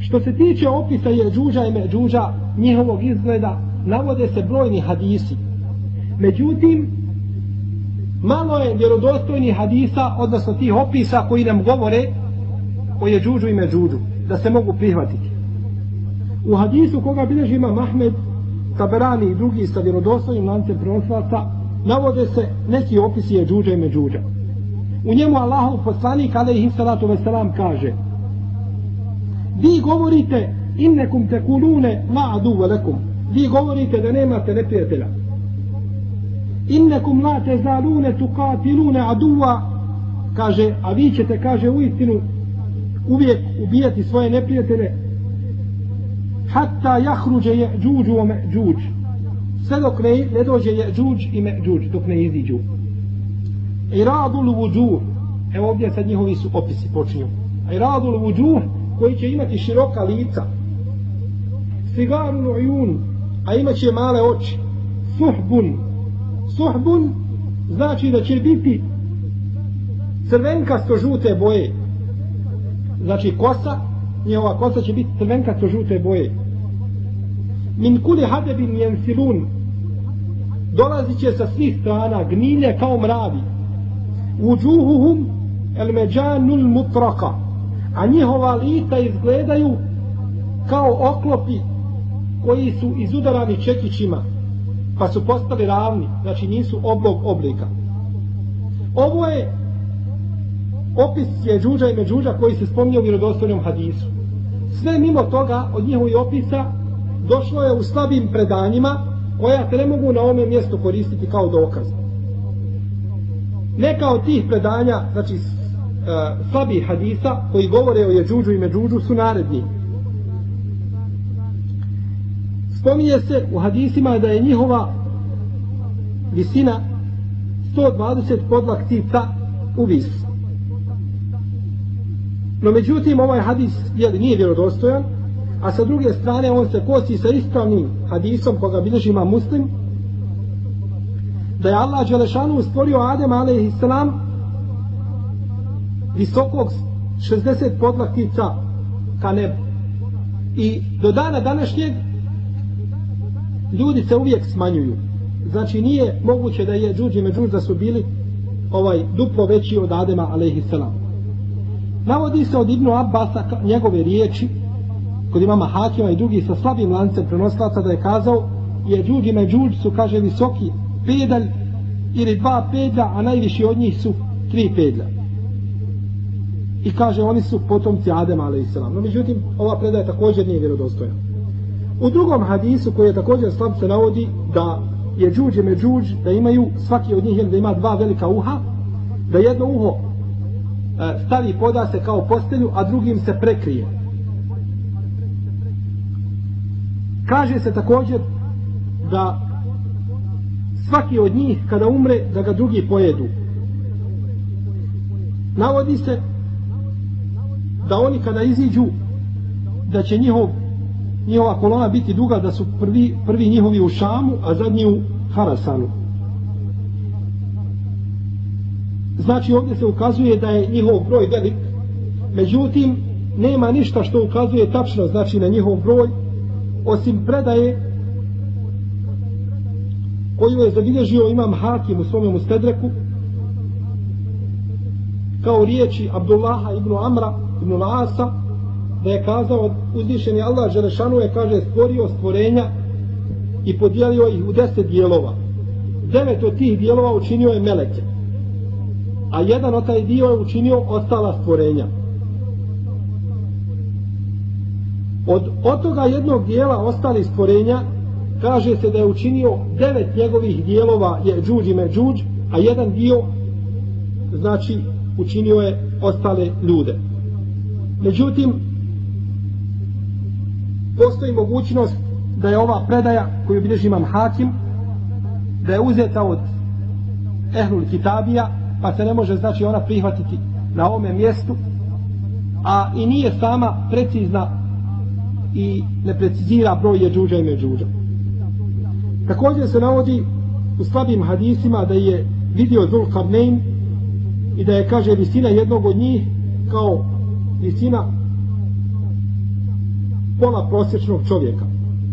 Što se tiče opisa Jeđuđa i Međuđa, njihovog izgleda, navode se brojni hadisi. Međutim, malo je vjerodostojnih hadisa, odnosno tih opisa koji nam govore o Jeđuđu i Međuđu, da se mogu prihvatiti. U hadisu koga bilježi Imam Ahmed, Taberani i drugi sa vjerodostojnim lancem prenosilaca, navode se neki opisi Jeđuđa i Međuđa. U njemu Allahov poslanik alejhi salatu vesselam kaže: vi govorite innekum tekulune ma aduve lekum, vi govorite da nemate neprijatelja. Innekum la tezalune tukatilune aduva, kaže, a vi ćete, kaže, uistinu uvijek ubijati svoje neprijatelje, hatta jahruđe Jeđuđu o Međuđ, sve dok ne dođe Jeđuđ i Međuđ, dok ne iziđu. Iradul vuđuh, evo ovdje sad njihovi su opisi počinju. Iradul vuđuh, koji će imati široka lica. Sigarul ujun, a imat će male oči. Suhbun, suhbun znači da će biti crvenkasto žute boje. Znači kosa, njihova kosa će biti crvenkasto žute boje. Min kuli hadebin jensilun, dolazit će sa svih strana gnilje kao mravi. Uđuhuhum el međanul mutraka, a njihova lica izgledaju kao oklopi koji su izudarani čekićima, pa su postali ravni, znači nisu oblog oblika. Ovo je opis Jeđuđa i Međuđa koji se spominje u vjerodostojnom hadisu. Sve mimo toga od njihovih opisa došlo je u slabim predanjima koja te ne mogu na ovome mjestu koristiti kao dokaz. Neka od tih predanja, znači slabih hadisa koji govore o Jeđuđu i Međuđu su naredni. Spominje se u hadisima da je njihova visina 120 podlaktica u vis. No međutim ovaj hadis nije vjerodostojan, a sa druge strane on se kosi sa ispravnim hadisom koga bilježi Imam Muslim, da je Allah dželešanu stvorio Adema alejhisselam visokog 60 podlaktica ka nebu. I do dana današnjeg ljudi se uvijek smanjuju. Znači nije moguće da je Jeđuđ i Međuđ da su bili duplo veći od Adema alejhisselam. Navodi se od Ibnu Abbasa njegove riječi kod imama Hakima i drugi sa slabim lancem prenosilaca da je kazao: Jeđuđ i Međuđ su, kaže, visoki pedalj ili 2 pedlja, a najviši od njih su 3 pedlja. I kaže oni su potomci Adema alejhisselam. No međutim ova predaja također nije vjerodostojna. U drugom hadisu koji je također slab se navodi da Jeđuđ i Međuđ da imaju, svaki od njih da ima 2 velika uha, da jedno uho stavi poda se kao postelju, a drugim se prekrije. Kaže se također da svaki od njih kada umre da ga drugi pojedu. Navodi se da oni kada iziđu da će njihova kolona biti duga, da su prvi njihovi u Šamu, a zadnji u Harasanu. Znači ovdje se ukazuje da je njihov broj velik, međutim nema ništa što ukazuje tačno znači na njihov broj, osim predaje koju je zabilježio Imam Hakim u svome Mustedreku kao riječi Abdullaha ibn Amra ibn Asa, da je kazao uzvišeni Allah dželešanu je, kaže, stvorio stvorenja i podijelio ih u 10 dijelova. 9 od tih dijelova učinio je meleke, a jedan od taj dio je učinio ostala stvorenja. Od toga jednog dijela ostalih stvorenja kaže se da je učinio 9 njegovih dijelova Jeđuđ i Međuđ, a jedan dio znači učinio je ostale ljude. Međutim postoji mogućnost da je ova predaja koju bilježi Imam Hakim da je uzeta od Ehlul Kitabija, pa se ne može znači ona prihvatiti na ovome mjestu, a i nije sama precizna i ne precizira broj Jeđuđa i Međuđa. Također se navodi u slabim hadisima da je vidio Zulkarnein i da je, kaže, visina jednog od njih kao visina pola prosječnog čovjeka.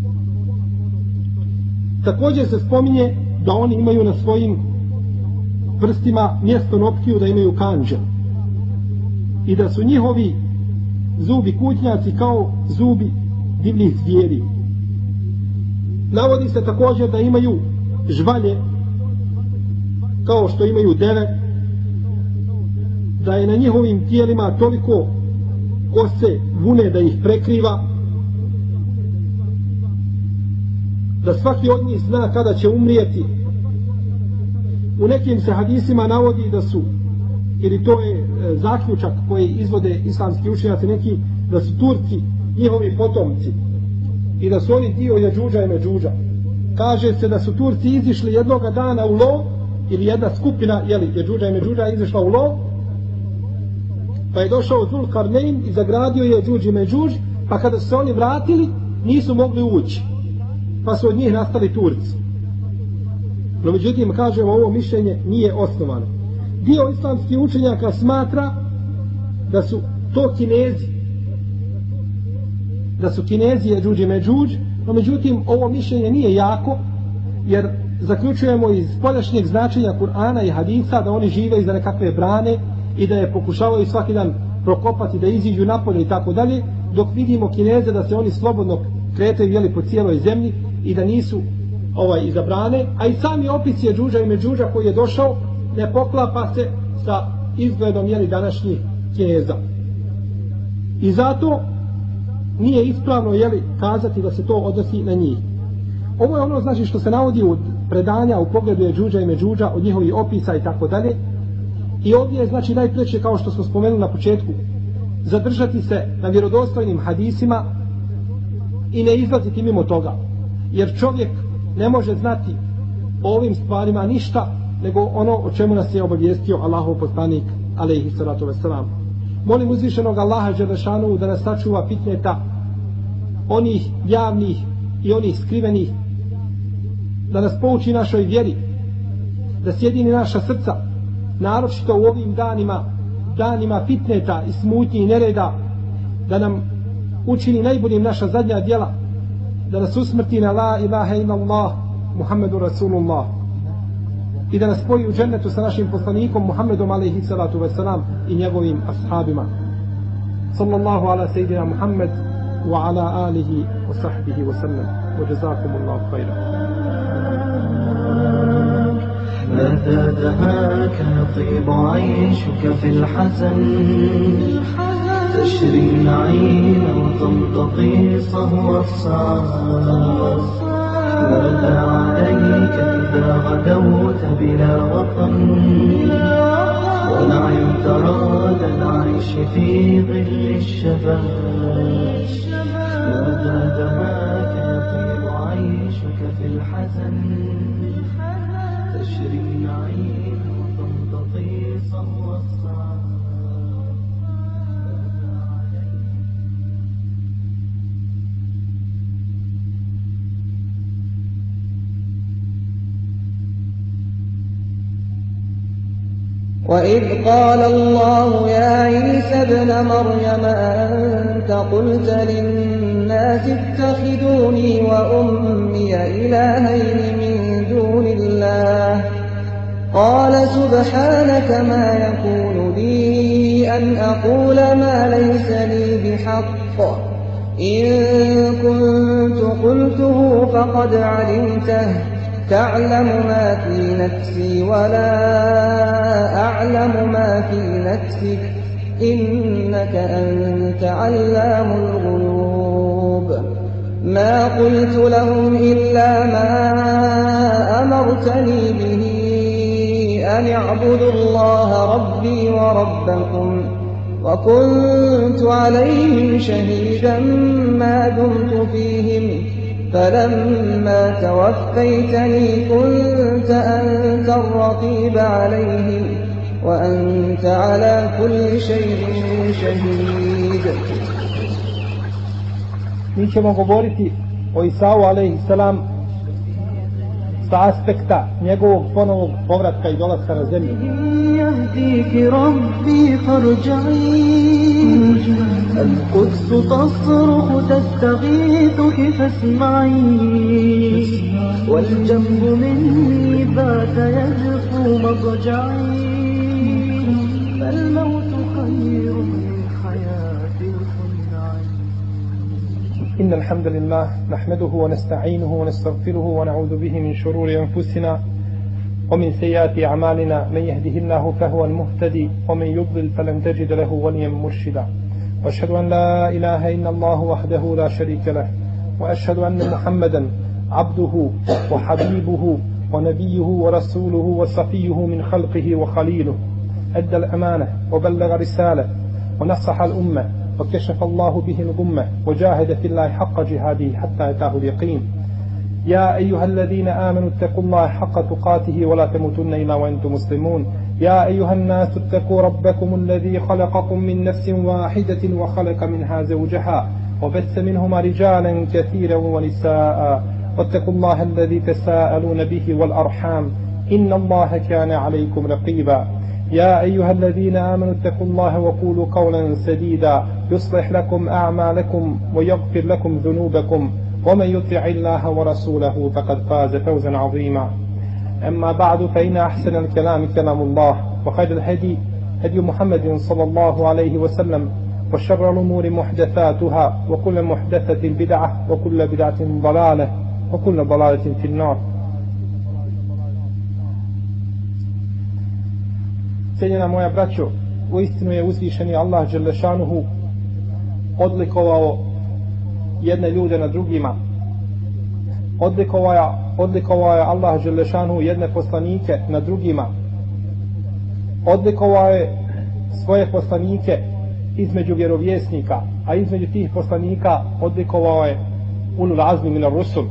Također se spominje da oni imaju na svojim prstima mjesto noktiju, da imaju kandže i da su njihovi zubi kutnjaci kao zubi divljih zvijeri. Navodi se također da imaju žvalje kao što imaju deve, da je na njihovim tijelima toliko kose vune da ih prekriva, da svaki od njih zna kada će umrijeti. U nekim se hadisima navodi da su, ili to je zaključak koji izvode islamski učenjaci neki, da su Turci njihovi potomci i da su oni dio Jeđuđa i Međuđa. Kaže se da su Turci izišli jednoga dana u lov, ili jedna skupina Jeđuđa i Međuđa izišla u lov, pa je došao Zulkarnein i zagradio Jeđuđ i Međuđ, pa kada su se oni vratili nisu mogli ući, pa su od njih nastali Turci. No međutim, kažemo, ovo mišljenje nije osnovano. Dio islamskih učenjaka smatra da su to Kinezi, da su Kinezi Jeđuđ i Međuđ, no međutim ovo mišljenje nije jako, jer zaključujemo iz spoljašnjeg značenja Kur'ana i hadisa da oni žive iza nekakve brane i da je pokušavaju svaki dan prokopati, da iziđu napolje i tako dalje, dok vidimo Kineze da se oni slobodno kretaju po cijeloj zemlji i da nisu iza brane, a i sami opis Jeđuđa i Međuđa koji je došao ne poklapa se sa izgledom današnjih Kineza. I zato nije ispravno kazati da se to odnosi na njih. Ovo je ono znači što se navodi od predanja u pogledu Jeđuđa i Međuđa, od njihovih opisa i tako dalje. I ovdje je znači najpreće, kao što smo spomenuli na početku, zadržati se na vjerodostojnim hadisima i ne izlaziti mimo toga. Jer čovjek ne može znati o ovim stvarima ništa nego ono o čemu nas je obavijestio Allahov poslanik alejhi salatu vesselam. Molim uzvišenog Allaha dželešanu da nas sačuva fitneta onih javnih i onih skrivenih, da nas pouči našoj vjeri, da sjedini naša srca, naročito u ovim danima fitneta i smutnji i nereda, da nam učini najboljim naša zadnja djela, da nas usmrti na la ilaha illallah Muhammedu Rasulullah i da nas spoji u džennetu sa našim poslanikom Muhammedom alejhi salatu vesselam i njegovim ashabima. Sallallahu ala sejdina Muhammed wa ala alihi wa sahbihi wa sallam wa jazakumullahu khairan. متى دهاك يطيب عيشك في الحسن تشري النعيم وتمتطي صهو الصعب ماذا عليك إذا غدوت بلا وطن ونعمت راد العيش في ظل الشباب ماذا دهاك يطيب عيشك في الحسن تشري النعيم وتمتطي صهو الصعب. وإذ قال الله يا عيسى ابن مريم أنت قلت للناس اتخذوني وأمي إلهين من دون الله قال سبحانك ما يكون لي أن أقول ما ليس لي بحق إن كنت قلته فقد علمته تعلم ما في نفسي ولا أعلم ما في نفسك إنك أنت علام الغيوب ما قلت لهم إلا ما أمرتني به أن اعبدوا الله ربي وربكم وكنت عليهم شهيدا ما دمت فيهم فلما توفيتني كنت أنت الرقيب عليهم وأنت على كل شيء شهيد. Mi ćemo govoriti o Isau alejhiselam sa aspekta njegovog ponovog povratka i dolaska na zemlju. يهديك ربي فارجعي القدس تصرخ تستغيثك فاسمعي والجنب مني بات يجفو مضجعي فالموت خير من حياة الخنعي. إن الحمد لله نحمده ونستعينه ونستغفره ونعوذ به من شرور أنفسنا ومن سيئات أعمالنا. من يهده الله فهو المهتدي ومن يضلل فلن تجد له وليا مرشدا. وأشهد أن لا إله إلا الله وحده لا شريك له وأشهد أن محمدا عبده وحبيبه ونبيه ورسوله وصفيه من خلقه وخليله. أدى الأمانة وبلغ رسالة ونصح الأمة وكشف الله به الغمة وجاهد في الله حق جهاده حتى أتاه اليقين. يا أيها الذين آمنوا اتقوا الله حق تقاته ولا تموتن إلا وأنتم مسلمون. يا أيها الناس اتقوا ربكم الذي خلقكم من نفس واحدة وخلق منها زوجها وبث منهما رجالا كثيرا ونساء واتقوا الله الذي تساءلون به والأرحام إن الله كان عليكم رقيبا. يا أيها الذين آمنوا اتقوا الله وقولوا قولا سديدا يصلح لكم أعمالكم ويغفر لكم ذنوبكم ومن يطع الله ورسوله فقد فاز فوزا عظيما. أما بعد فإن أحسن الكلام كلام الله وخير الهدي هدي محمد صلى الله عليه وسلم وشر الأمور محدثاتها وكل محدثة بدعة وكل بدعة ضلالة وكل ضلالة في النار. Cijenjena moja braćo, uistinu je uzvišeni Allah dželle šanuhu odlikovao jedne ljude na drugima. Odlikovao je Allah dželle šanuhu jedne poslanike na drugima. Odlikovao je svoje poslanike između vjerovjesnika, a između tih poslanika odlikovao je ulul azmi minar rusul.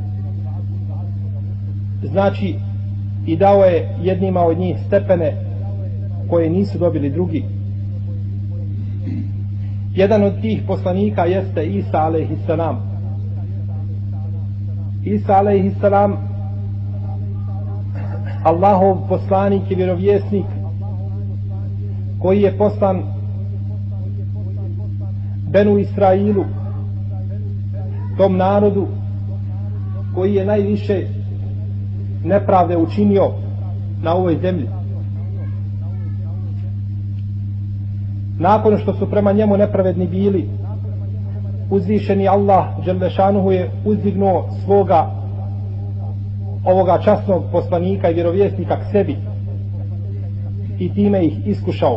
Znači, i dao je jednima od njih stepene koje nisu dobili drugi. Jedan od tih poslanika jeste Isa alejhisselam. Isa alejhisselam, Allahov poslanik i vjerovjesnik koji je poslan Benu Israilu, tom narodu koji je najviše nepravde učinio na ovoj zemlji. Nakon što su prema njemu nepravedni bili, uzvišeni Allah dželle šanuhu je uzdignuo svoga ovoga časnog poslanika i vjerovjesnika k sebi i time ih iskušao.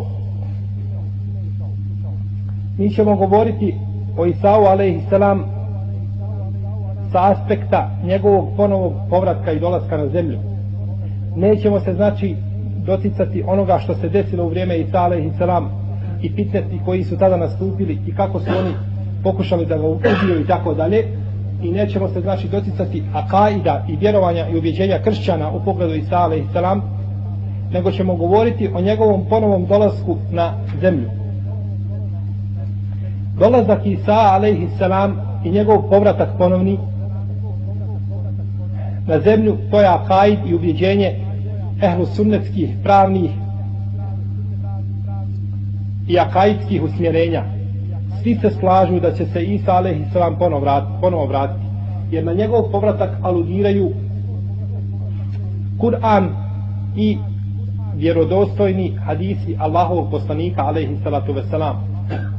Mi ćemo govoriti o Isau alejhisselam sa aspekta njegovog ponovnog povratka i dolaska na zemlju. Nećemo se znači doticati onoga što se desilo u vrijeme Isa alejhisselam i pitneti koji su tada nastupili i kako su oni pokušali da ga ubiju i tako dalje. I nećemo se znači doticati akaida i vjerovanja i ubjeđenja kršćana u pogledu Isa alejhisselam, nego ćemo govoriti o njegovom ponovnom dolasku na zemlju. Dolazak Isa alejhisselam i njegov povratak ponovni na zemlju, to je akaid i ubjeđenje ehlu sunnetskih pravnih i akaidskih usmjerenja. Svi se slažu da će se Isa alejhisselam ponovo vratiti, jer na njegov povratak aludiraju Kur'an i vjerodostojni hadisi Allahovog poslanika alejhissalatu vesselam.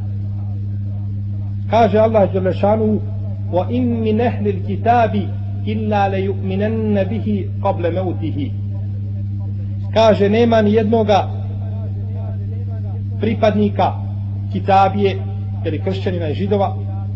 Kaže Allah dželle šanuhu: "Wa in min ahli al-kitabi illa la yu'minanna bihi qabla mautihi." Kaže, nema ni jednoga pripadnika kitabije, ili kršćanina i židova,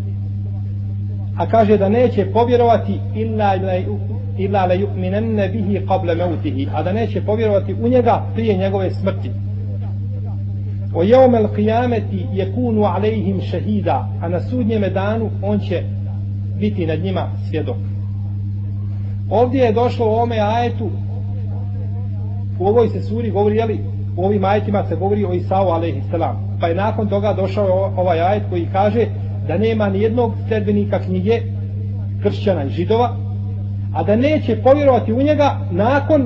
a kaže da neće povjerovati illa la yu'minanna bihi qabla mautihi, a da neće povjerovati u njega prije njegove smrti. O yawm al-qiyamati yakunu alayhim shahida, a na sudnjem danu on će biti nad njima svjedok. Ovdje je došlo u ovome ajetu, u ovoj se suri govori, u ovim ajetima se govori o Isau alejhisselam, pa je nakon toga došao ovaj ajet koji kaže da nema ni jednog sledbenika knjige kršćana i židova, a da neće povjerovati u njega nakon,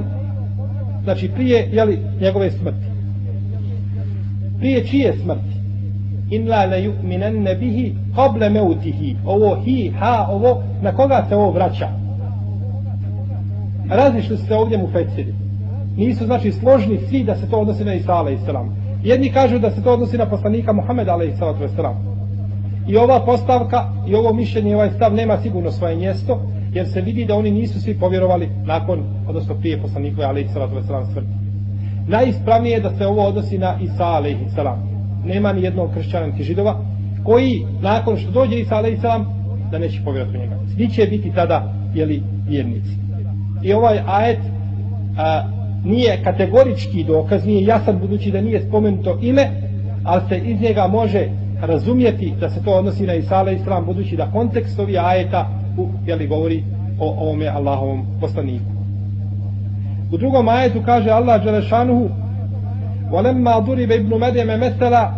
znači prije njegove smrti. Prije čije smrti? inna la yu'minanna bihi qabla mautihi. Ovo hi, ha, ovo, na koga se ovo vraća? Različito se ovdje mufessiri. Nisu znači složni svi da se to odnosi na Isa alejselam. Jedni kažu da se to odnosi na poslanika Muhameda alejselam. I ova postavka i ovo mišljenje, ovaj stav nema sigurno svoje mjesto, jer se vidi da oni nisu svi povjerovali nakon, odnosno prije poslanikove alejselam smrti. Najispravnije je da se ovo odnosi na Isa alejselam. Nema ni jednog kršćana niti židova koji nakon što dođe Isa alejselam da neće povjerovati u njega. Svi će biti tada vjernici. I ovaj ajet nije kategorički dokaz, nije jasan budući da nije spomenuto ime, ali se iz njega može razumjeti da se to odnosi na Isa alejselam budući da kontekst ovih ajeta govori o ovome Allahovom poslaniku. U drugom ajetu kaže Allah dželešanuhu وَلَمَّا ضُرِبَ ibn Marijeme mesela,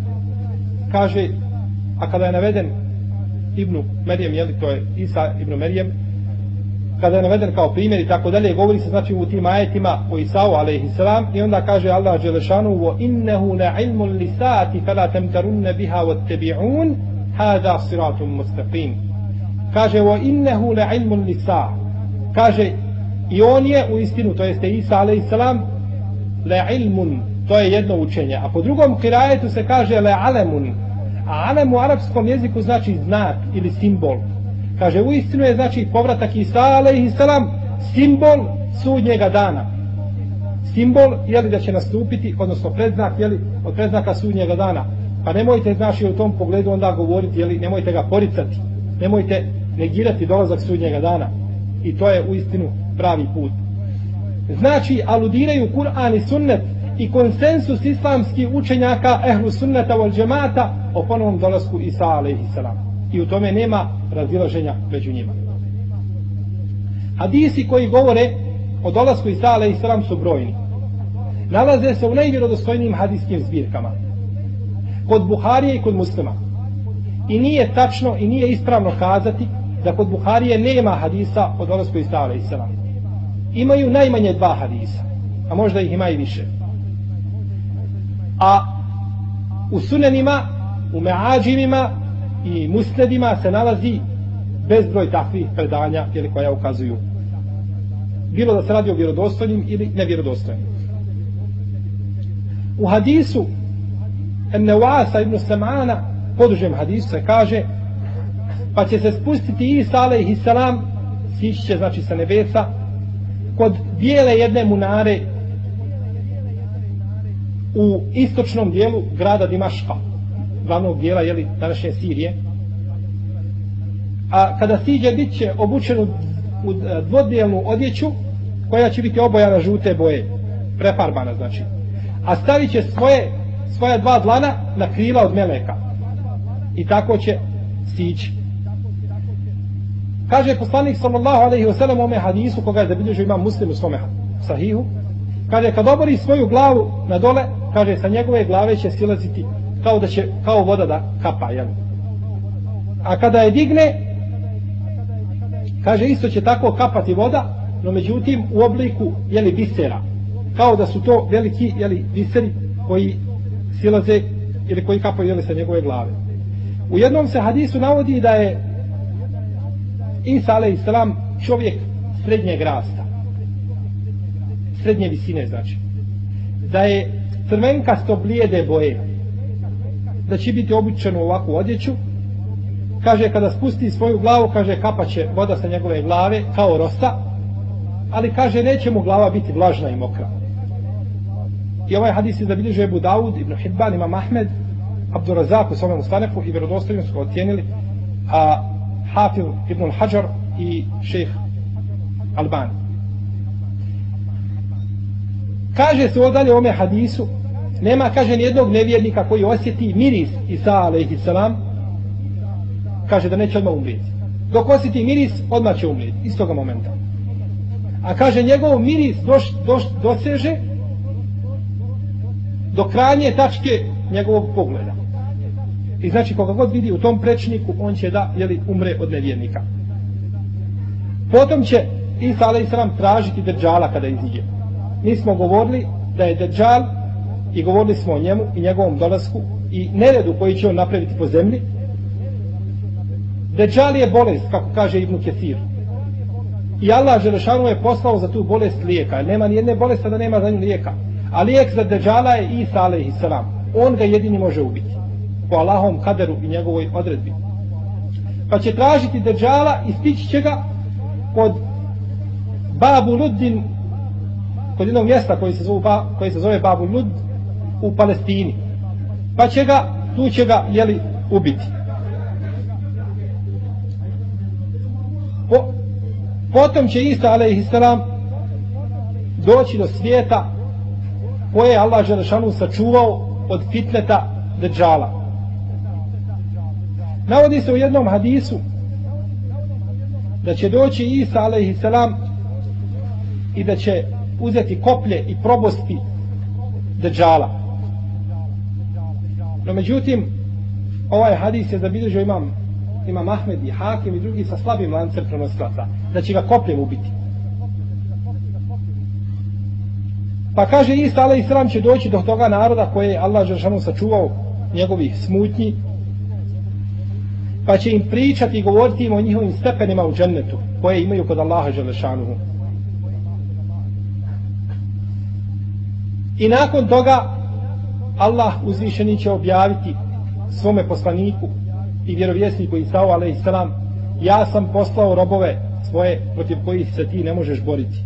kaže, a kada je naveden ibn Marijem, to je Isa ibn Marijem, kada je naveden kao primjer i tako dalje, govori se znači u tim ajetima o Isau alejselam i onda kaže Allah dželešanu وَإِنَّهُ لَعِلْمٌ لِسَاءَةِ فَلَا تَمْتَرُنَّ بِهَا وَاتَّبِعُونَ هَذَا صِرَاطٌ مُسْتَقِيمٌ. Kaže وَإِنَّهُ لَعِلْمٌ لِسَاءَةِ, kaže i on je u istinu, to jeste Isa alejselam, لَعِلْمٌ, to je jedno učenje, a po drugom kirajetu se kaže لَعَلَمٌ, a alem u arapskom jeziku znači znak ili simbol. Kaže, u istinu je znači povratak Isa alejselam simbol sudnjega dana. Simbol, da će nastupiti, odnosno predznak, od predznaka sudnjega dana. Pa nemojte, znači, u tom pogledu onda govoriti, nemojte ga poricati, nemojte negirati dolazak sudnjega dana. I to je u istinu pravi put. Znači, aludiraju Kur'an i sunnet i konsensus islamskih učenjaka ehlu sunneta wal džemata o ponovnom dolasku Isa alejselam. I u tome nema razilaženja među njima. Hadisi koji govore o dolasku Isa alejselam su brojni. Nalaze se u najvjerodostojnijim hadijskim zbirkama. Kod Buharije i kod Muslima. I nije tačno i nije ispravno kazati da kod Buharije nema hadisa o dolasku Isa alejselam. Imaju najmanje 2 hadisa, a možda ih ima i više. A u sunenima, u meađimima i musnedima se nalazi bezbroj takvih predanja koja ukazuju. Bilo da se radi o vjerodostojnim ili nevjerodostojnim. U hadisu An-Nawasa ibn Sam'ana, podužem hadisu, se kaže pa će se spustiti Isa alejselam, sići će znači sa nebesa kod bijele jedne munare u istočnom dijelu grada Dimaška, glavnog dijela današnje Sirije. A kada siđe, bit će obučen u dvodijelnu odjeću koja će biti obojana žute boje, prefarbana znači. A stavit će svoja 2 dlana na krila od meleka. I tako će sići. Kaže poslanik sallallahu alejhi ve sellem u ome hadisu koga je zabilježio Imam Muslim u svome sahihu, kaže kad obori svoju glavu na dole, kaže sa njegove glave će silaziti kao voda da kapa, a kada je digne, kaže isto će tako kapati voda, no međutim u obliku bisera, kao da su to veliki biseri koji silaze ili koji kapaju sa njegove glave. U jednom se hadisu navodi da je Isa alejselam čovjek srednjeg rasta, srednje visine znači, da je crvenkasto blijede boje, da će biti obučen u ovakvu odjeću. Kaže kada spusti svoju glavu, kaže kapaće voda sa njegove glave kao rosa, ali kaže neće mu glava biti vlažna i mokra. I ovaj hadis je zabilježio Ebu Daud, Ibn Hibban, Imam Ahmed, Abdurazak u svome Mustanefu i vjerodostojno su ga ocijenili Hafiz Ibn al-Hajar i šejh Albani. Kaže se dalje u ome hadisu, nema, kaže, nijednog nevjernika koji osjeti miris Isa alejselam, kaže da neće odmah umrijeti. Dok osjeti miris, odmah će umrijeti, iz toga momenta. A kaže, njegov miris doseže do krajnje tačke njegovog pogleda. I znači, koga god vidi u tom prečniku, on će da umre od nevjernika. Potom će Isa alejselam tražiti Dejjala kada iziđe. Mi smo govorili da je Dejjal, i govorili smo o njemu i njegovom dolasku, i neredu koji će on napraviti po zemlji. Deđal je bolest, kako kaže Ibn Kesir. I Allah Želešanu je poslao za tu bolest lijeka. Nema ni jedne bolesti da nema za nju lijeka. A lijek za Deđala je Isa alejhisselam. On ga jedini može ubiti. Po Allahovom kaderu i njegovoj odredbi. Pa će tražiti Deđala i stići će ga kod Babu Luddin, kod jednog mjesta koji se zove Babu Lud u Palestini. Pa će ga, tu će ga, ubiti. Potom će Isa alejhisselam doći do svijeta koje je Allah Želešanu sačuvao od fitneta Deđala. Navodi se u jednom hadisu da će doći Isa alejhisselam i da će uzeti koplje i probosti Deđala. No međutim, ovaj hadis je zabilježio imam Ahmed i Hakim i drugi sa slabim lancem prenosilaca, da će ga kopljem ubiti. Pa kaže Isa alejhisselam će doći do toga naroda koje je Allah dželešanu sačuvao njegovih smutnji, pa će im pričati i govoriti im o njihovim stepenima u džennetu koje imaju kod Allaha dželešanu. I nakon toga Allah uzvišeni će objaviti svome poslaniku i vjerovjesniku Isau alejhisselam: ja sam poslao robove svoje protiv kojih se ti ne možeš boriti.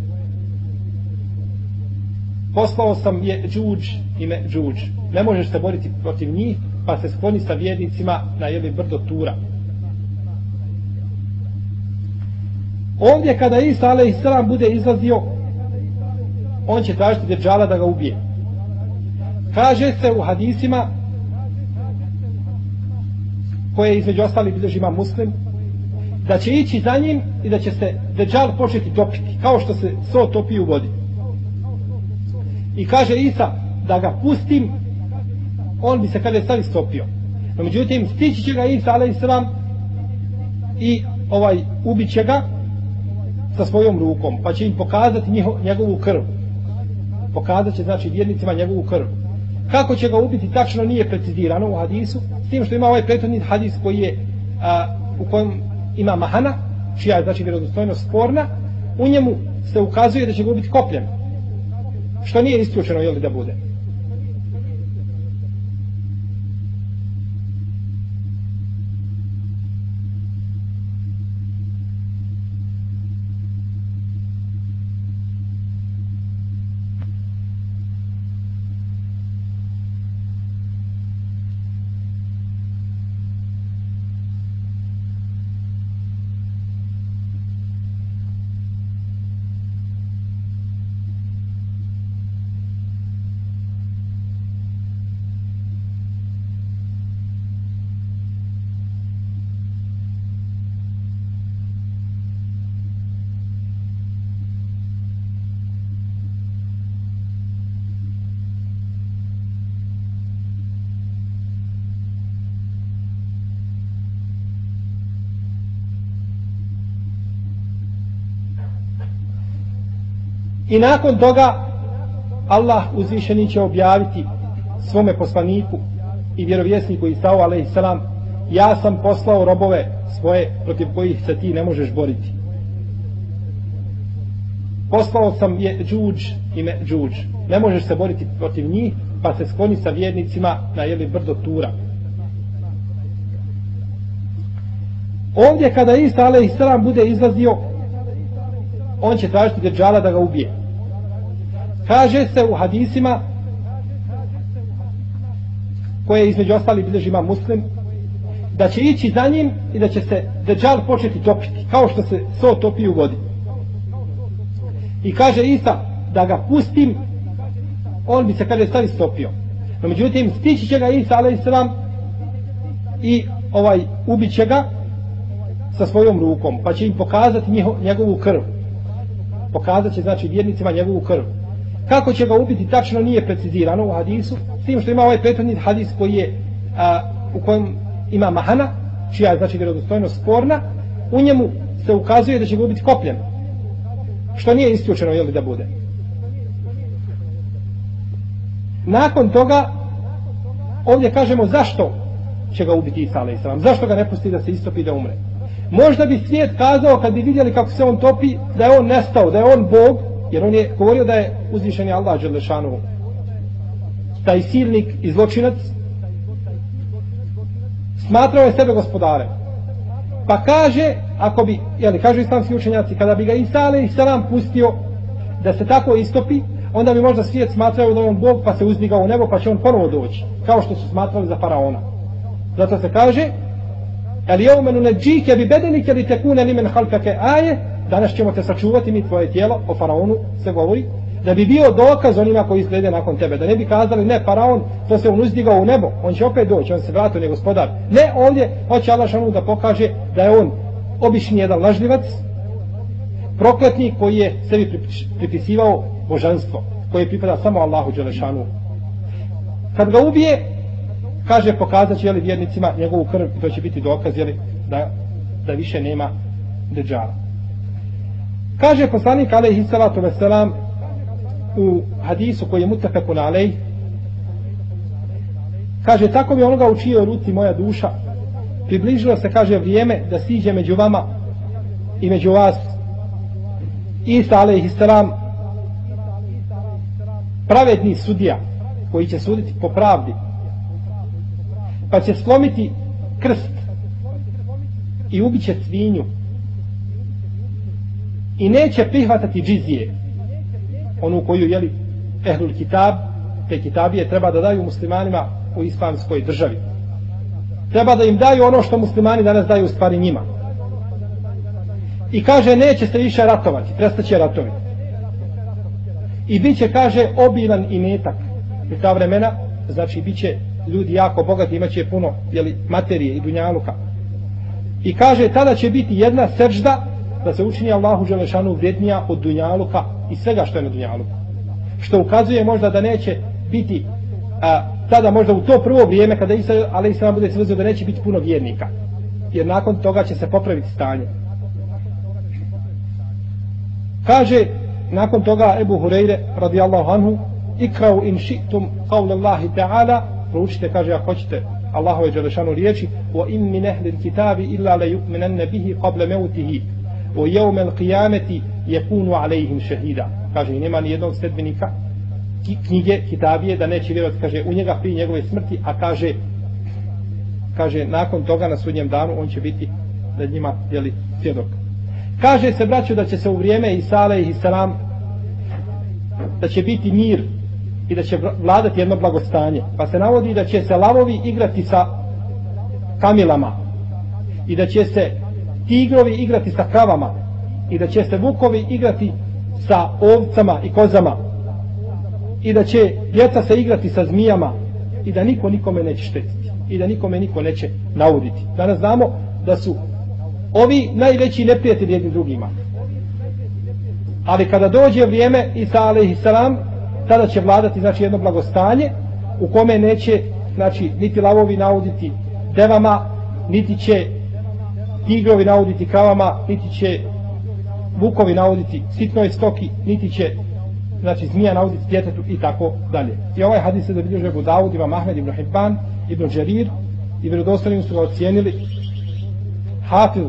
Poslao sam Jeđudž i Međudž. Ne možeš se boriti protiv njih, pa se skloni sa vjernicima na brdo Tura. Ovdje kada Isa alejhisselam bude izlazio, on će tražiti Deđala da ga ubije. Kaže se u hadisima koje između ostali bilježi imam Muslim, da će ići za njim i da će se Deđal početi topiti, kao što se so topi u vodi. I kaže Isa da ga pustim, on bi se kada je sad istopio. No međutim, stići će ga Isa alejhisselam i ubit će ga sa svojom rukom, pa će im pokazati njegovu krv. Pokazat će, znači, vjernicima njegovu krv. Kako će ga ubiti tačno nije precizirano u hadisu, s tim što ima ovaj prethodni hadis koji je u kojem ima mahana, čija je, znači, vjerodostojnost sporna. U njemu se ukazuje da će ga ubiti kopljem, što nije isključeno da bude. I nakon toga Allah uzvišeni će objaviti svome poslaniku i vjerovjesniku Isau alejhisselam: ja sam poslao robove svoje protiv kojih se ti ne možeš boriti. Poslao sam Jeđudž i Međudž. Ne možeš se boriti protiv njih, pa se skloni sa vjernicima na brdo Tura. Ovdje kada Isa alejhisselam bude izlazio, on će tražiti Deđala da ga ubije. Kaže se u hadisima koje između ostali bilježi imam Muslim, da će ići za njim i da će se Deđal početi topiti, kao što se so topi u vodi. I kaže Isa da ga pustim, on bi se kada je sad istopio. No međutim, stići će ga Isa alejhisselam i ubit će ga sa svojom rukom, pa će im pokazati njegovu krv. Pokazat će, znači, vjernicima njegovu krv. Kako će ga ubiti tačno nije precizirano u hadisu, s tim što ima ovaj prethodni hadis koji je u kojem ima mahana, čija je, znači, vjerodostojnost sporna. U njemu se ukazuje da će ga ubiti kopljem, što nije isključeno da bude. Nakon toga ovdje kažemo zašto će ga ubiti Isa a.s. Zašto ga ne pusti da se istopi da umre? Možda bi svijet kazao kad bi vidjeli kako se on topi da je on nestao, da je on Bog, jer on je govorio da je uzvišeni Allah dželešanu taj silnik i zločinac, smatrao je sebe gospodarem. Pa kaže, ako bi, kažu islamski učenjaci, kada bi ga Isa a.s. pustio da se tako istopi, onda bi možda svijet smatrao da je on Bog, pa se uzdigao u nebo, pa će on ponovo doći, kao što su smatrali za faraona. Zato se kaže, ali jevme nunedžike bi bedenike li tekune limen halkake aje, danas ćemo te sačuvati mi tvoje tijelo, o faraonu se govori, da bi bio dokaz onima koji slijede nakon tebe, da ne bi kazali ne, faraon, to se on uzdigao u nebo, on će opet doći, on se vratio, on je gospodar. Ne, ovdje hoće Allah šanu da pokaže da je on obični jedan lažljivac, prokletnik koji je sebi pripisivao božanstvo, koje pripada samo Allahu dželešanu. Kad ga ubije, kaže, pokazat će vjernicima njegovu krv i to će biti dokaz da više nema deđala. Kaže poslanik alejhi salatu vesselam u hadisu koji je mutafekun alejh, kaže, tako mi onoga u čijoj ruci moja duša, približilo se, kaže, vrijeme da siđe među vama i među vas Isa alejhi salam, pravedni sudija koji će suditi po pravdi, pa će slomiti krst i ubiće svinju i neće prihvatati džizije, onu koju ehlul kitab, te kitabije treba da daju muslimanima u islamskoj državi. Treba da im daju ono što muslimani danas daju u stvari njima. I kaže, neće se više ratovati, prestaće ratovi. I bit će, kaže, obilan imetak. U ta vremena, znači, bit će ljudi jako bogati, imat će puno materije i dunjaluka. I kaže, tada će biti jedna sežda da se učini Allahu dželešanu vrijednija od dunjaluka i svega što je na dunjaluku. Što ukazuje možda da neće biti tada možda u to prvo vrijeme kada Isa a.s. bude svezio da neće biti puno vjernika. Jer nakon toga će se popraviti stanje. Kaže nakon toga Ebu Hureyre radijallahu anhu, ikrau in ši'tum qawla Allahi ta'ala, proučite, kaže, ako hoćete Allahove dželešanu riječi, wa in min ehli kitabi illa la yu'minanna bihi qabla mevtihi wa yawm al-qiyamati yakunu alayhim shahida. Kaže, i nema ni jednog sledbenika knjige kitabije da neće vjerovati, kaže, u njega prije njegove smrti, a kaže nakon toga na sudnjem danu on će biti da njima svjedok. Kaže se, braćo, da će se u vrijeme Isa alejhi salam, da će biti mir i da će vladati jedno blagostanje. Pa se navodi da će se lavovi igrati sa kamilama i da će se tigrovi igrati sa kravama i da će se vukovi igrati sa ovcama i kozama i da će djeca se igrati sa zmijama i da niko nikome neće štetiti i da nikome niko neće nauditi. Danas znamo da su ovi najveći neprijatelji jednim drugima. Ali kada dođe vrijeme Isa alejhi salam, tada će vladati, znači, jedno blagostanje u kome neće, znači, niti lavovi nauditi devama, niti će tigrovi nauditi kravama, niti će vukovi nauditi sitnoj stoki, niti će, znači, zmija nauditi djetetu i tako dalje. I ovaj hadis se zabilježio Ebu Davud, Imam Ahmed, Ibn Hibban, Ibn Đerir i vjerodostojnim su ga ocijenili Hafiz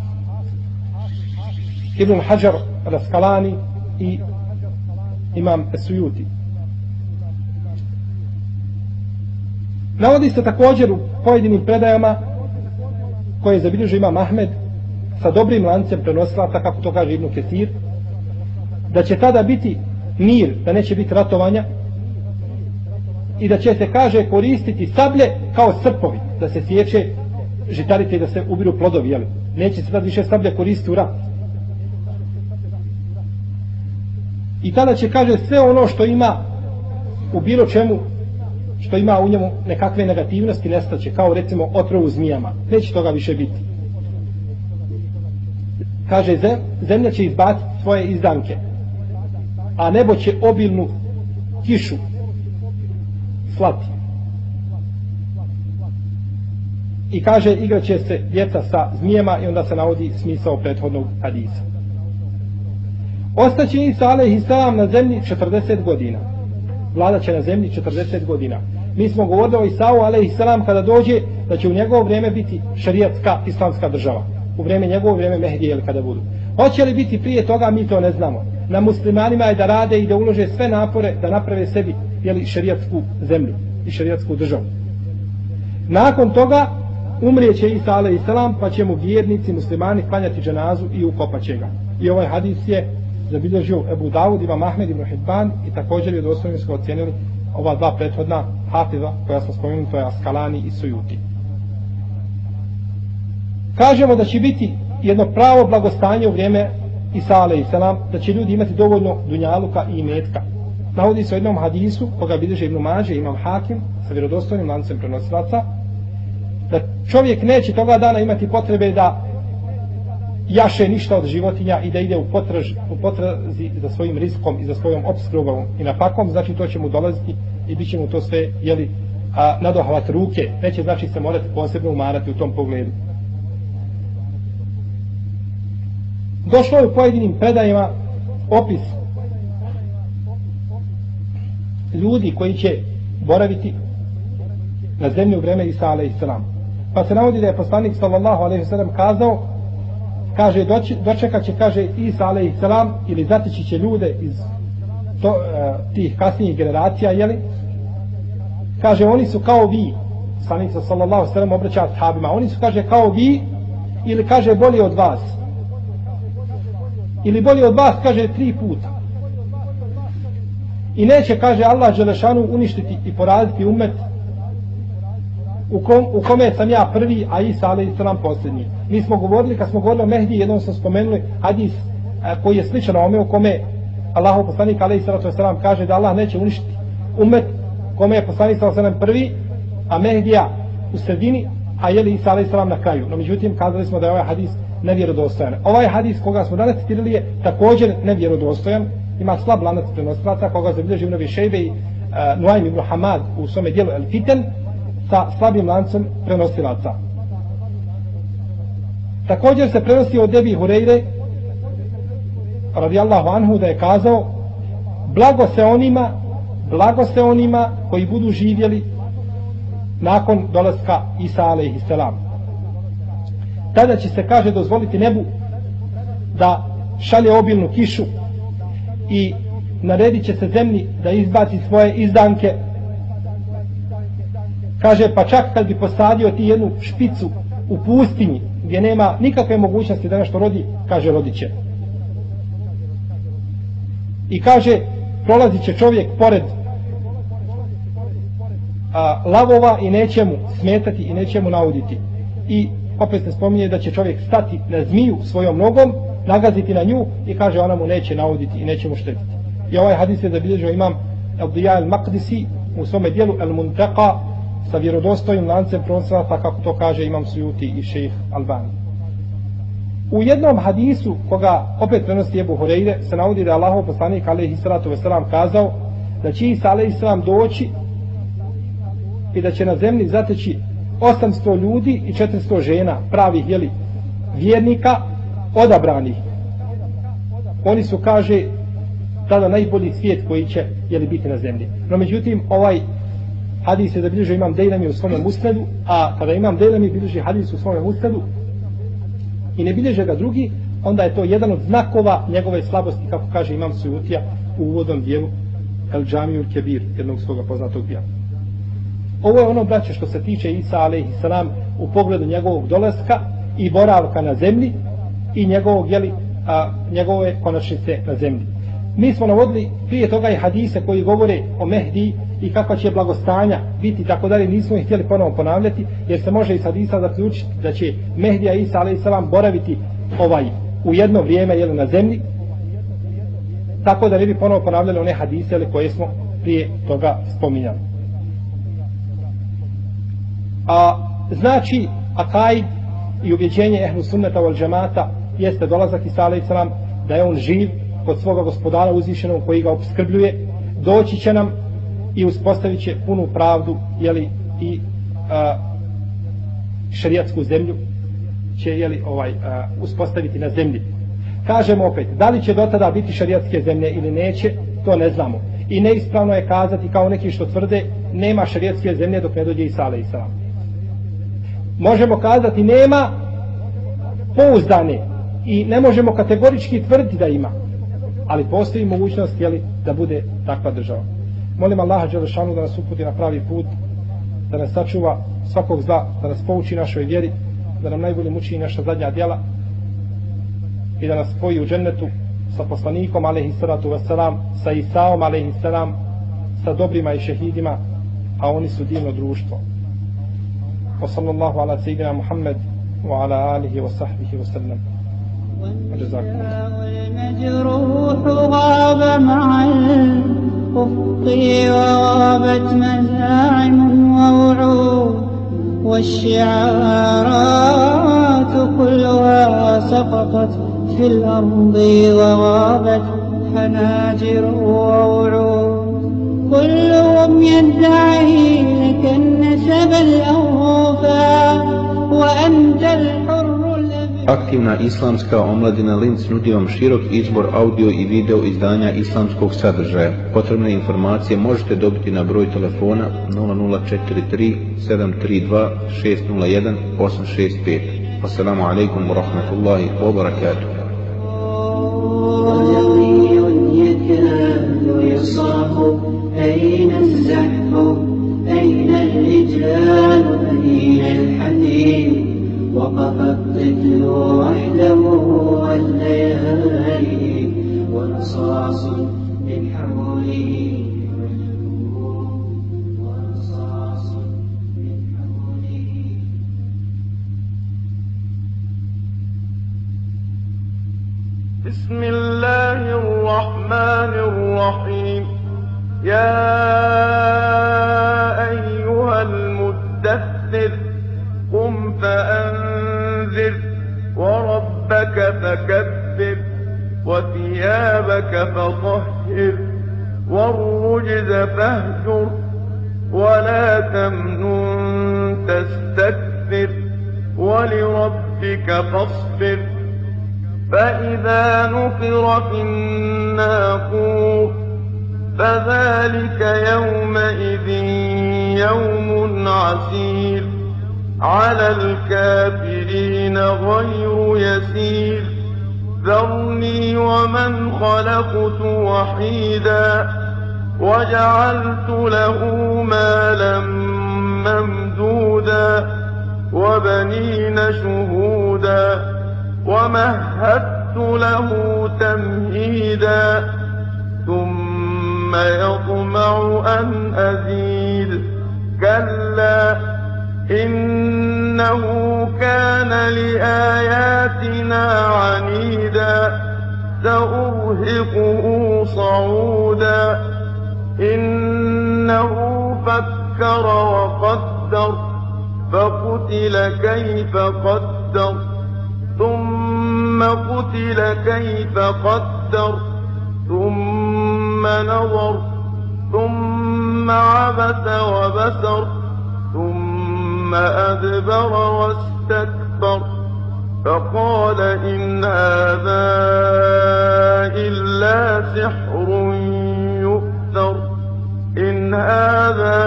Ibn Hajar Raskalani i Imam Esujuti. Navodi se također u pojedinim predajama koje je zabilježio Imam Ahmed sa dobrim lancem prenosilaca, kako to kaže Ibn Kesir, da će tada biti mir, da neće biti ratovanja i da će se, kaže, koristiti sablje kao srpovi, da se sječe žitarice i da se ubiru plodovi, neće se tad više sablje koristiti u rat. I tada će, kaže, sve ono što ima u bilo čemu, što ima u njemu nekakve negativnosti, nestaće, kao recimo otrovu zmijama. Neće toga više biti. Kaže, zemlja će izbaciti svoje izdanke, a nebo će obilnu kišu slati. I kaže, igraće se djeca sa zmijama i onda se navodi smisao prethodnog hadisa. Ostaće Isa alejhi salam na zemlji 40 godina. Vlada će na zemlji 40 godina. Mi smo govorili o Isau alejselam kada dođe da će u njegovo vrijeme biti šerijatska islamska država. U vrijeme njegovo vrijeme Mehdije ili kada budu. Hoće li biti prije toga, mi to ne znamo. Na muslimanima je da rade i da ulože sve napore da naprave sebi šerijatsku zemlju i šerijatsku državu. Nakon toga umrijeće Isa alejselam, pa će mu vjernici muslimani klanjati dženazu i ukopat će ga. I ovaj hadis je zabilježio Ebu Davud, Imam Ahmed, Ibn Hibban i također je dostojno su ocijenili ova dva prethodna hafiza koja smo spomenuli, to je Askalani i Sujuti. Kažemo da će biti jedno pravo blagostanje u vrijeme Isa alejselam, da će ljudi imati dovoljno dunjaluka i imetka. Navodi se u jednom hadisu koga bilježe Ibn Mađe, Imam Hakim sa vjerodostojnim lancem prenosilaca, da čovjek neće toga dana imati potrebe da jaše ništa od životinja i da ide u potrazi za svojim riskom i za svojom opskrbom i nafakom, znači to će mu dolaziti i bit će mu to sve nadohvat ruke, neće znači se morati posebno umarati u tom pogledu. Došlo je u pojedinim predajima opis ljudi koji će boraviti na zemlji u vrijeme Isa alejselam. Pa se navodi da je poslanik sallallahu alejhi ve sellem kazao, kaže dočekat će, kaže, Isa alejselam ili zatići će ljude iz tih kasnijih generacija, jeli? Kaže, oni su kao vi, poslanik sallallahu alejhi ve sellem obraća ashabima, oni su, kaže, kao vi ili, kaže, bolji od vas. Ili bolji od vas, kaže, 3 puta. I neće, kaže, Allah dželešanu uništiti i poraziti umet u kome sam ja prvi, a Isa alejselam posljednji. Mi smo govorili, kad smo govorili o Mehdi, jednom smo spomenuli hadis koji je sličan ome, u kome Allahov poslanik alejselam kaže da Allah neće uništiti umet kome je poslanik alejselam prvi, a Mehdija u sredini, a jeli Isa alejselam na kraju. No međutim, kazali smo da je ovaj hadis nevjerodostojan. Ovaj hadis koga smo danas citirali je također nevjerodostojan, ima slab lanac prenosilaca koga zabilježi Ibn Abi Šejbe i Nuaym ibn Hamad u svome dijelu El Fitan sa slabim lancem prenosilaca. Također se prenosi od Ebi Hureyre radijallahu anhu da je kazao: blago se onima koji budu živjeli nakon dolaska Isa alejselam. Tada će se, kaže, dozvoliti nebu da šalje obilnu kišu i naredit će se zemlji da izbaci svoje izdanke. Kaže, pa čak kad bi posadio ti jednu špicu u pustinji gdje nema nikakve mogućnosti da nešto rodi, kaže, rodit će. I kaže, prolazit će čovjek pored lavova i neće mu smetati i neće mu nauditi. I opet se spominje da će čovjek stati na zmiju svojom nogom, nagaziti na nju i kaže, ona mu neće nauditi i neće mu štetiti. I ovaj hadis je zabilježio imam Abdija al-Maqdisi u svome dijelu Al-Muntaqa sa vjerodostojnim lancem prenosilaca, kako to kaže imam Sujuti i šejh Albani. U jednom hadisu koga opet prenosi Ebu Hureyre se navodi da je Allahov poslanik alejhiselatu vesselam kazao da će Isa alejselam doći i da će na zemlji zateći 800 ljudi i 400 žena, pravih, jeli, vjernika, odabranih. Oni su, kaže, tada najbolji svijet koji će, jeli, biti na zemlji. No međutim, ovaj hadis je zabilježio imam Dejlami u svome musnedu, a kada imam Dejlami bilježi hadis u svome musnedu i ne bilježe ga drugi, onda je to jedan od znakova njegove slabosti, kako kaže imam Sujutija u uvodnom dijelu El Džamiju Kebir, jednog svoga poznatog dijela. Ovo je ono, braće, što se tiče Isa alejselam u pogledu njegovog dolaska i boravka na zemlji i njegovog, jeli, njegove konačnice na zemlji. Mi smo navodili prije toga i hadise koji govore o Mehdi i kakva će blagostanja biti, tako dalje, nismo ih htjeli ponovo ponavljati, jer se može iz hadisa zaključiti da će Mehdija Isa alejselam boraviti u jedno vrijeme, jeli, na zemlji, tako da ne bi ponovo ponavljali one hadise, jeli, koje smo prije toga spominjali. Znači, akaid i ubjeđenje ehlu sunneta wal džemata jeste dolazak Isa alejselam, da je on živ kod svoga gospodara uzvišenog koji ga opskrbljuje, doći će nam i uspostavit će punu pravdu, jeli, i šerijatsku zemlju će, jeli, uspostaviti na zemlji. Kažemo opet, da li će do tada biti šerijatske zemlje ili neće, to ne znamo. I neispravno je kazati, kao neki što tvrde, nema šerijetske zemlje dok ne dođe Isa a.s. Možemo kazati nema pouzdane i ne možemo kategorički tvrditi da ima, ali postoji mogućnost da bude takva država. Molim Allaha dželešanu da nas uputi na pravi put, da nas sačuva svakog zla, da nas pouči našoj vjeri, da nam najbolje učini naša zadnja djela i da nas spoji u džennetu sa poslanikom alejhissalatu vesselam, sa Isaom alejhisselam, sa dobrima i šehidima, a oni su divno društvo. Wa sallallahu ala sayyidina Muhammad wa ala alihi wa sahbihi wa sallam. والمجروح غاب مع الأفق وغابت مزاعم ووعود والشعارات كلها سقطت في الأرض وغابت حناجر ووعود كلهم يدعي لك النسب الأوفى وأنت الحر. Aktivna islamska omladina Linz nudi vam širok izbor audio i video izdanja islamskog sadržaja. Potrebne informacije možete dobiti na broj telefona 0043 732 601 865. Assalamu alaikum wa rahmatullahi wa barakatuh. أين الزحف أين الرجال أين الحديد وقف الطفل وحده والليالي ورصاص من حوله ورصاص من حوله. بسم الله الرحمن الرحيم. يا أيها المدثر قم فأنذر وربك فكبر وثيابك فطهر والرجز فاهجر ولا تمنن تستكثر ولربك فاصبر. فإذا نقر في الناقور فذلك يومئذ يوم عسير على الكافرين غير يسير. ذرني ومن خلقت وحيدا وجعلت له مالا ممدودا وبنين شهودا ومهدت له تمهيدا ثم يطمع أن أزيد. كلا إنه كان لآياتنا عنيدا سأرهقه صعودا. إنه فكر وقدر فقتل كيف قدر ثم قتل كيف قدر ثم نظر ثم عبس وبسر ثم أدبر واستكبر فقال إن هذا إلا سحر يؤثر إن هذا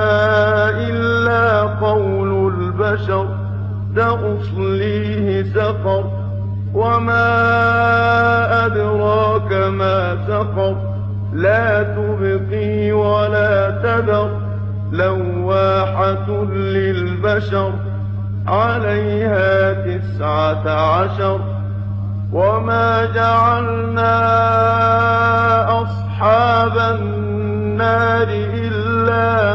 إلا قول البشر سأصليه سقر وما أدراك ما سقر لا تبقي ولا تذر لواحة للبشر عليها 19. وما جعلنا أصحاب النار إلا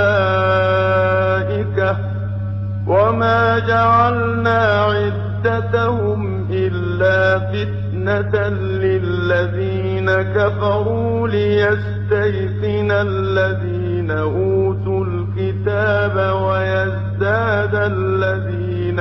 ملائكة وما جعلنا عدتهم إلا فتنة للذين كفروا ليستيقن الذين أوتوا الكتاب ويزداد الذين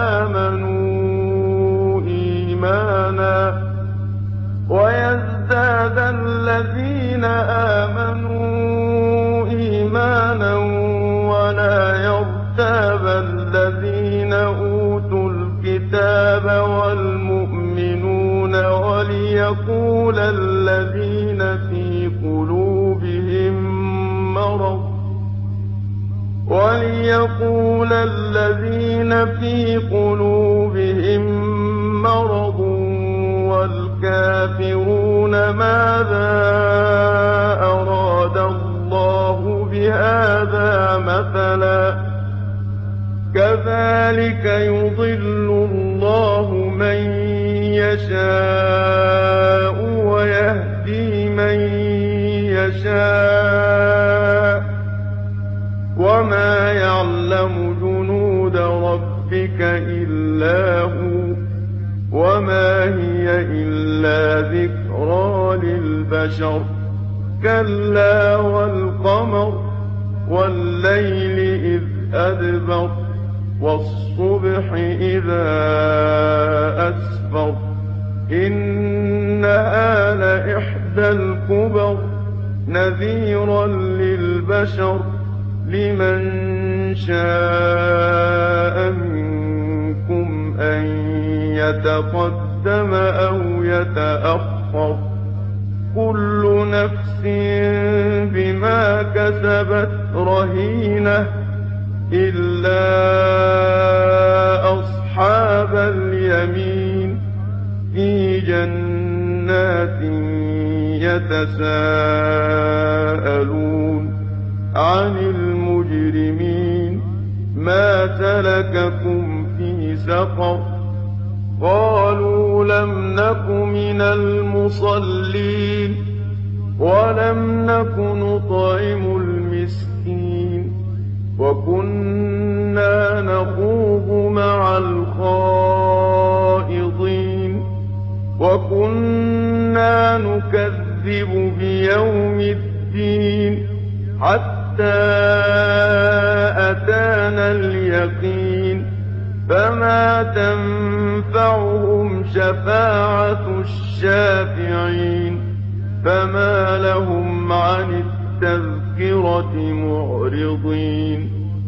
آمنوا إيمانا ولا يرتاب الذين أوتوا الكتاب والمؤمنون وليقول الذين في قلوبهم مرض وليقول الذين في قلوبهم مرض والكافرون ماذا أراد الله بهذا مثلا كذلك يضل الله من يشاء ويهدي من يشاء وما يعلم جنود ربك إلا هو وما هي إلا ذكرى للبشر كلا والقمر والليل إذ أدبر والصبح إذا أسفر إنها لإحدى الكبر نذيرا للبشر لمن شاء منكم أن يتقدم أو يتأخر كل نفس بما كسبت رهينة إلا أصحاب اليمين في جنات يتساءلون عن المجرمين ما سلككم في سقر قالوا لم نك من المصلين ولم نك نطعم المسكين وكنا نخوض مع الخائضين وكنا نكذب بيوم الدين حتى أتانا اليقين فما تنفعهم شفاعة الشافعين فما لهم عن التذكرة معرضين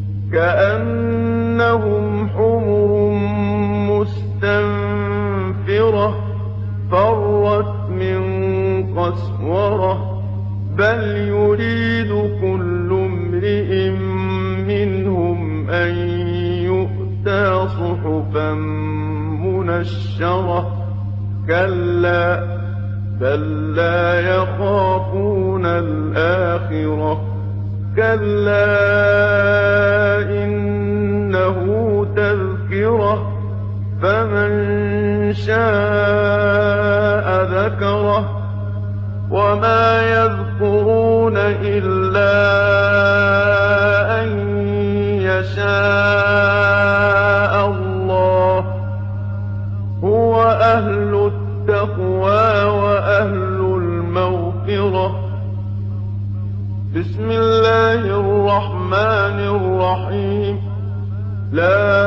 كأنهم حمر مستنفرة فرت من قسورة بل يريد كل امرئ منهم أن يؤتى صحفا منشرة كلا بل لا يخافون الآخرة كلا إنه تذكرة فمن شاء ذكره وما يذكرون إلا أن يشاء الله هو أهل التقوى وأهل المغفرة بسم الله الرحمن الرحيم لا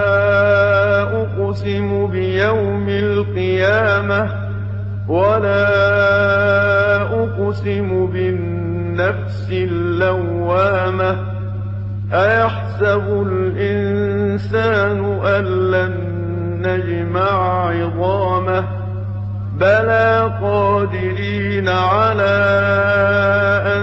أقسم بيوم القيامة ولا أقسم بالنفس اللوامة أيحسب الإنسان أن لن نجمع عظامه بلى قادرين على أن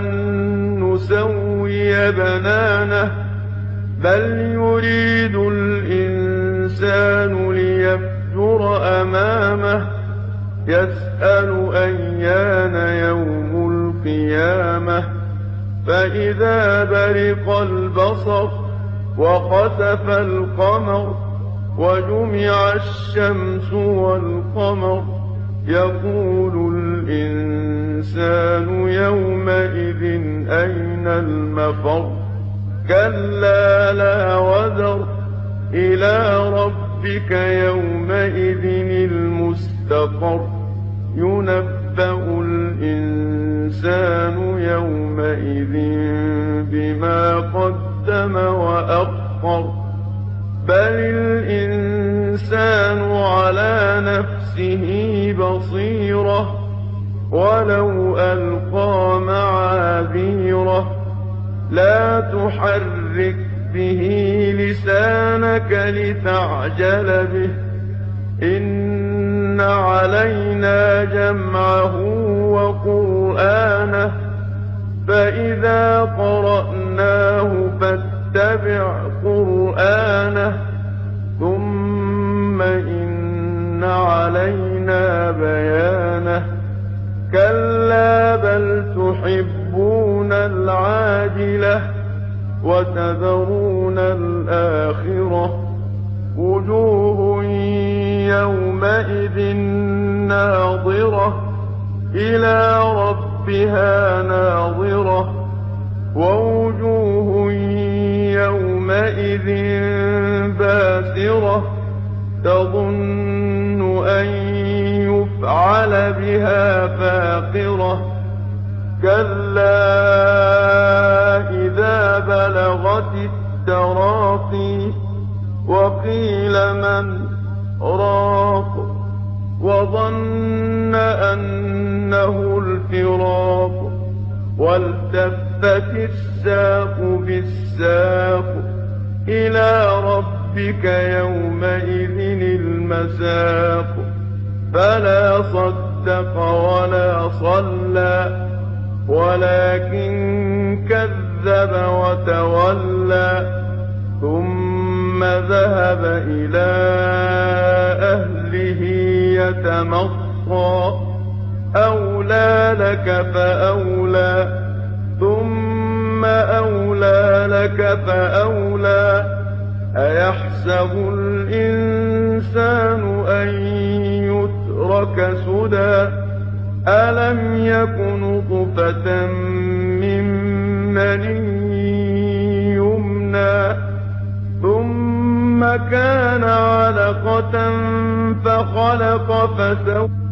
نسوي بنانه بل يريد الإنسان ليفجر أمامه يسأل أيان يوم القيامة فإذا برق البصر وخسف القمر وجمع الشمس والقمر يقول الإنسان يومئذ أين المفر كلا لا وزر إلى ربك يومئذ المستقر ينبأ الإنسان يومئذ بما قدم وأخر بل الإنسان على نفسه بصيرة ولو ألقى معاذيره لا تحرك به لسانك لتعجل به إن علينا جمعه وقرآنه فإذا قرأناه فاتبع قرآنه ثم إن علينا بيانه كلا بل تحبون العاجلة وتذرون الآخرة وجوه يومئذ ناظرة إلى ربها ناظرة ووجوه يومئذ باسرة تظن أن يفعل بها فاقرة كلا إذا بلغت التراقي وقيل من راق وظن أنه الفراق والتفت الساق بالساق إلى ربك يومئذ المساق فلا صدق ولا صلى ولكن كذب وتولى ثم ذهب إلى أهله يتمطى أولى لك فأولى ثم أولى لك فأولى أيحسب الإنسان أن يترك سدى ألم يك نطفة من مني يمنى ثم كان علقة فخلق فسوى